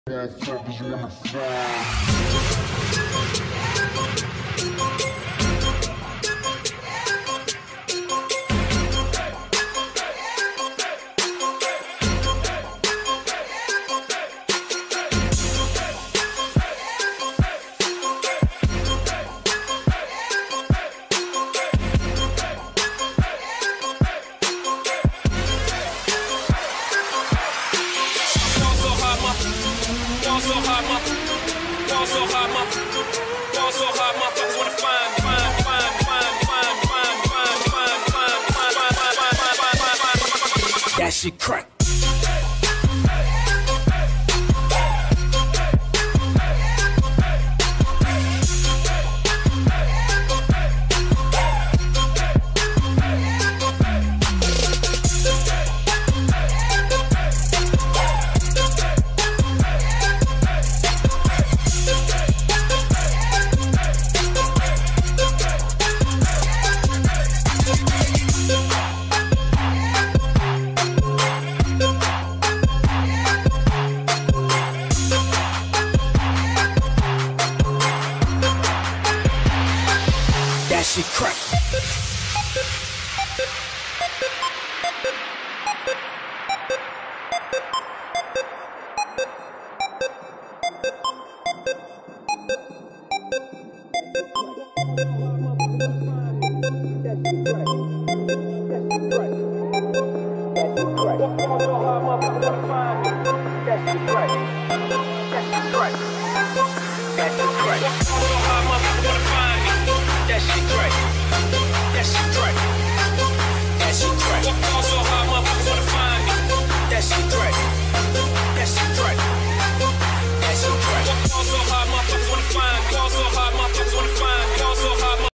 Motherfuckers wanna find. That shit crack. That shit crack. Also hard motherfuckers wanna find me. That shit crack. That shit crack.